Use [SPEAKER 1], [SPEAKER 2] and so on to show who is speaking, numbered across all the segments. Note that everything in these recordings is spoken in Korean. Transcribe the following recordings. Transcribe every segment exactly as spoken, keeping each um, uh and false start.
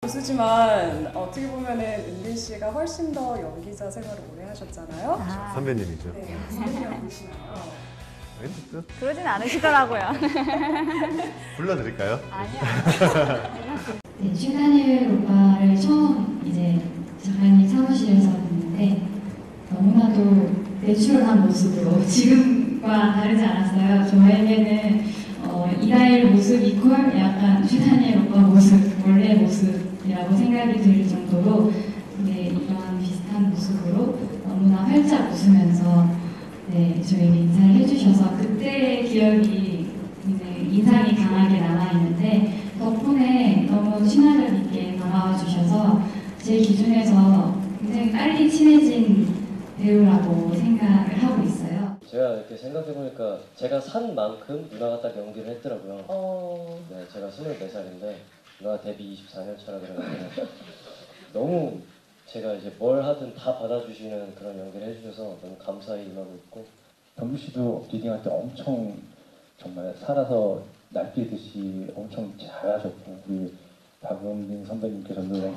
[SPEAKER 1] 교수지만 어떻게 보면은 은빈 씨가 훨씬 더 연기자 생활을 오래 하셨잖아요.
[SPEAKER 2] 아.
[SPEAKER 3] 선배님이죠.
[SPEAKER 1] 네, 선배님이시나요?
[SPEAKER 2] 그러진 않으시더라고요.
[SPEAKER 3] 불러드릴까요?
[SPEAKER 2] 아니요.
[SPEAKER 4] 네, 슈가니엘 오빠를 처음 이제 작가님 사무실에서 봤는데 너무나도 내추럴한 모습으로 지금과 다르지 않았어요. 저에게는 어, 이다일 모습 이퀄 약간 슈가니엘 오빠 모습, 원래 모습이라고 생각이 들 정도로 네, 이런 비슷한 모습으로 너무나 활짝 웃으면서 네, 저에게 인사를 해주셔서 그때의 기억이 이제 인상이 강하게 남아있는데 덕분에 너무 친화력 있게 다가와 주셔서 제 기준에서 굉장히 빨리 친해진 배우라고 생각을 하고 있어요.
[SPEAKER 5] 제가 이렇게 생각해보니까 제가 산 만큼 누나가 딱 연기를 했더라고요.
[SPEAKER 1] 어...
[SPEAKER 5] 네, 제가 스물네 살인데 누나 데뷔 이십사 년 차라 그래가지고 너무 제가 이제 뭘 하든 다 받아주시는 그런 연기를 해주셔서 너무 감사히 임하고 있고,
[SPEAKER 6] 경규 씨도 리딩할 때 엄청 정말 살아서 날뛰듯이 엄청 잘하셨고, 우리 박은빈 선배님께서도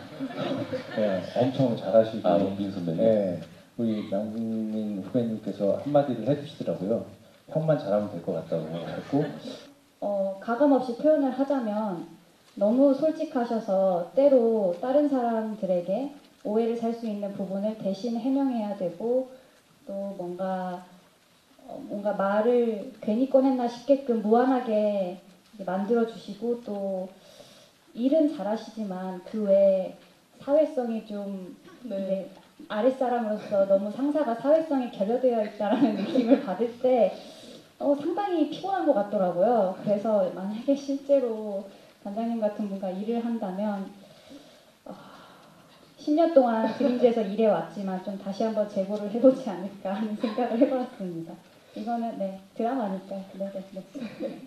[SPEAKER 6] 네, 엄청 잘하시고,
[SPEAKER 7] 아, 은빈 선배님?
[SPEAKER 6] 네, 우리 양국민 후배님께서 한마디를 해주시더라고요. 형만 잘하면 될 것 같다고 했고,
[SPEAKER 8] 어, 가감없이 표현을 하자면 너무 솔직하셔서 때로 다른 사람들에게 오해를 살 수 있는 부분을 대신 해명해야 되고, 또 뭔가 어, 뭔가 말을 괜히 꺼냈나 싶게끔 무한하게 만들어주시고, 또 일은 잘하시지만 그 외에 사회성이 좀 네, 아랫사람으로서 너무 상사가 사회성이 결여되어 있다는 느낌을 받을 때 어, 상당히 피곤한 것 같더라고요. 그래서 만약에 실제로 단장님 같은 분과 일을 한다면 어, 십 년 동안 드림즈에서 일해왔지만 좀 다시 한번 재고를 해보지 않을까 하는 생각을 해봤습니다. 이거는 네 드라마니까요. 네네 네.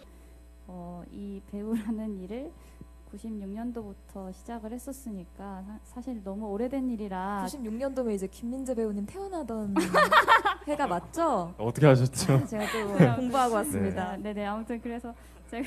[SPEAKER 2] 어, 이 배우라는 일을 구십육 년도부터 시작을 했었으니까 사, 사실 너무 오래된 일이라.
[SPEAKER 9] 구십육 년도면 이제 김민재 배우님 태어나던 해가 맞죠?
[SPEAKER 3] 어떻게 하셨죠?
[SPEAKER 2] 제가 또
[SPEAKER 9] 공부하고 왔습니다.
[SPEAKER 2] 네. 네네 아무튼 그래서 제가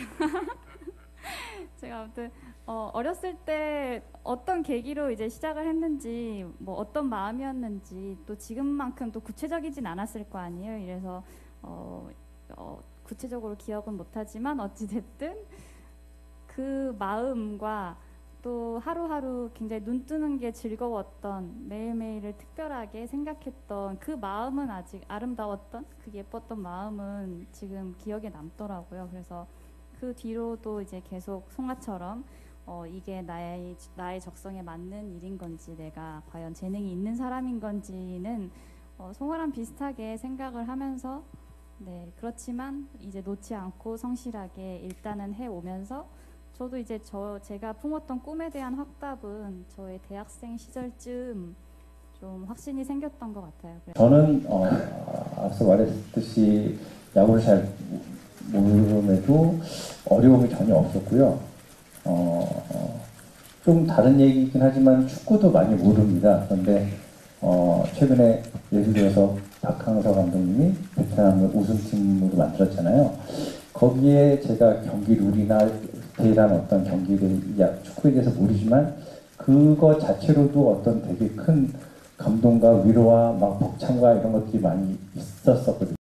[SPEAKER 2] 제가 아무튼 어, 어렸을 때 어떤 계기로 이제 시작을 했는지, 뭐 어떤 마음이었는지, 또 지금만큼 또 구체적이진 않았을 거 아니에요. 이래서 어, 어, 구체적으로 기억은 못하지만 어찌됐든 그 마음과 또 하루하루 굉장히 눈 뜨는 게 즐거웠던, 매일매일을 특별하게 생각했던 그 마음은, 아직 아름다웠던 그 예뻤던 마음은 지금 기억에 남더라고요. 그래서 그 뒤로도 이제 계속 송아처럼 어, 이게 나의, 나의 적성에 맞는 일인 건지, 내가 과연 재능이 있는 사람인 건지는 어, 송아랑 비슷하게 생각을 하면서, 네, 그렇지만 이제 놓지 않고 성실하게 일단은 해오면서, 저도 이제 저 제가 품었던 꿈에 대한 확답은 저의 대학생 시절쯤 좀 확신이 생겼던 것 같아요.
[SPEAKER 6] 저는 어, 앞서 말했듯이 야구를 잘 모름에도 어려움이 전혀 없었고요. 어, 어, 좀 다른 얘기이긴 하지만 축구도 많이 모릅니다. 그런데 어, 최근에 예를 들어서 박항서 감독님이 베트남을 우승팀으로 만들었잖아요. 거기에 제가 경기 룰이나 대란 어떤 경기를, 축구에 대해서 모르지만 그거 자체로도 어떤 되게 큰 감동과 위로와 막 벅찬과 이런 것들이 많이 있었었거든요.